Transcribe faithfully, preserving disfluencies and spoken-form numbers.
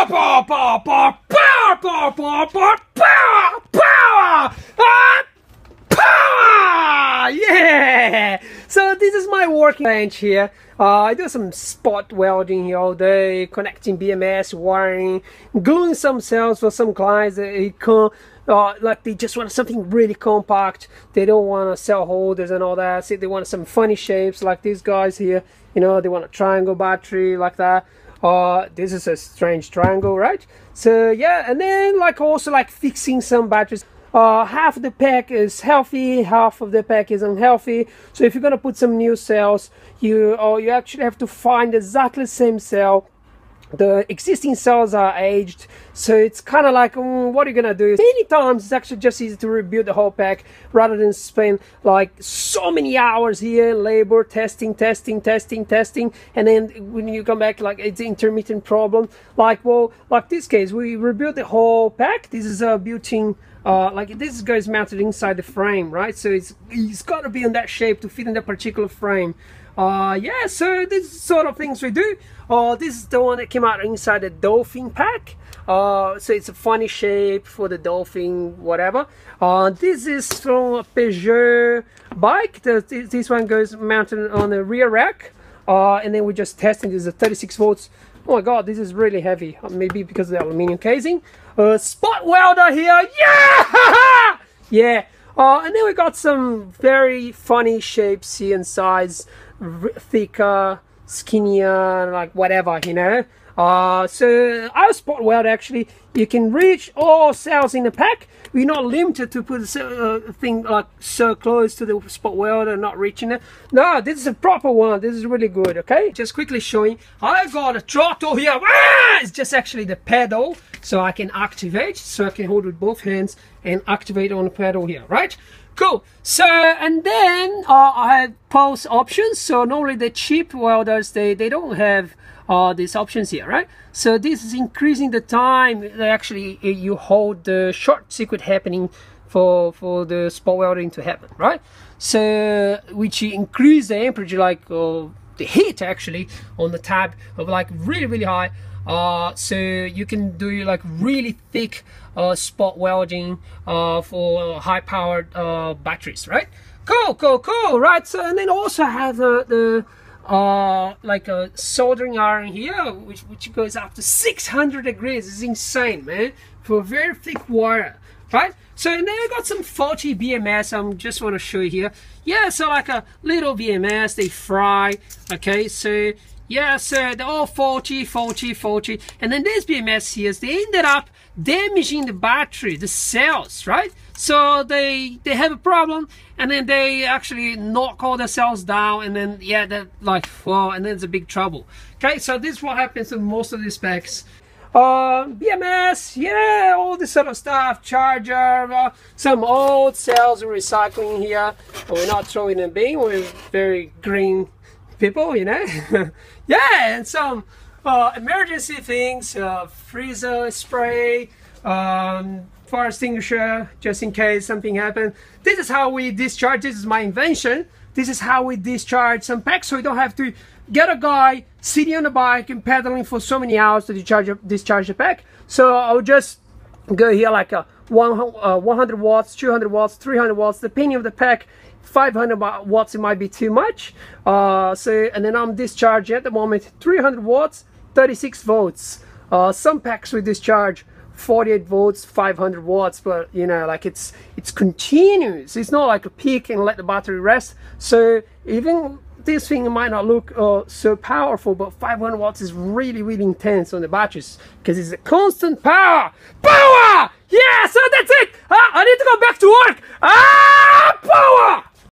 power, power, power, power, power, power, power, power, power, ah, power, yeah. So this is my working bench here. Uh, I do some spot welding here all day, connecting B M S, wiring, gluing some cells for some clients that it can't, uh, like they just want something really compact. They don't want to cell holders and all that. See, they want some funny shapes like these guys here. You know, they want a triangle battery like that. Uh, this is a strange triangle, right? So yeah, and then like also like fixing some batteries. Uh, half of the pack is healthy, half of the pack is unhealthy. So if you're gonna put some new cells, you or you actually have to find exactly the same cell. The existing cells are aged, so it's kind of like, um, what are you gonna do? Many times it's actually just easy to rebuild the whole pack rather than spend like so many hours here, labor, testing, testing, testing, testing, and then when you come back, like it's an intermittent problem. Like, well, like this case, we rebuilt the whole pack. This is a built-in. Uh, like this goes mounted inside the frame, right? So it's it's got to be in that shape to fit in that particular frame. Uh, yeah, so this is sort of things we do. Uh, this is the one that came out inside the Dolphin pack. Uh, so it's a funny shape for the Dolphin, whatever. Uh, this is from a Peugeot bike. The, this one goes mounted on the rear rack. Uh, and then we're just testing. This is a thirty-six volts. Oh my god, this is really heavy. Maybe because of the aluminium casing. Uh, spot welder here. Yeah! Yeah. Uh, and then we got some very funny shapes here and size. Thicker, skinnier, like whatever, you know. Uh, so our spot weld, actually, you can reach all cells in the pack. We're not limited to put a uh, thing like so close to the spot weld and not reaching it. No, this is a proper one. This is really good. Okay, just quickly showing. I got a throttle here. Ah! It's just actually the pedal, so I can activate. So I can hold with both hands and activate on the pedal here, right? Cool. So, and then uh, I had pulse options. So normally the cheap welders, they they don't have uh, these options here, right? So this is increasing the time that actually you hold the short circuit happening for for the spot welding to happen, right? So which increase the temperature, like uh, the heat actually on the tab of like really really high. Uh, so you can do like really thick uh, spot welding uh, for high powered uh, batteries, right? Cool, cool, cool, right? So and then also have the, the uh, like a soldering iron here, which which goes up to six hundred degrees. It's insane, man, for a very thick wire, right? So and then I got some faulty B M S. I am just want to show you here. Yeah, so like a little B M S, they fry. Okay, so. Yeah, so they're all faulty, faulty, faulty. And then these B M S here, they ended up damaging the battery, the cells, right? So they they have a problem, and then they actually knock all the cells down, and then, yeah, that like, well, and then it's a big trouble. Okay, so this is what happens to most of these packs. Uh, B M S, yeah, all this sort of stuff, charger, uh, some old cells we're recycling here. We're not throwing them bin, we're very green people, you know. Yeah, and some uh, emergency things, uh, freezer spray, um, fire extinguisher, just in case something happens. This is how we discharge. This is my invention. This is how we discharge some packs, so we don't have to get a guy sitting on the bike and pedaling for so many hours to discharge, discharge the pack. So I'll just go here like a one, uh, one hundred watts, two hundred watts, three hundred watts, depending on the pack. five hundred watts, it might be too much. Uh, so, and then I'm discharging at the moment three hundred watts, thirty-six volts. Uh, some packs we discharge forty-eight volts, five hundred watts, but you know, like it's it's continuous. It's not like a peak and let the battery rest. So even this thing might not look uh, so powerful, but five hundred watts is really really intense on the batteries because it's a constant power. Power! Yeah, so that's it. Uh, I need to go back to work. Ah, power!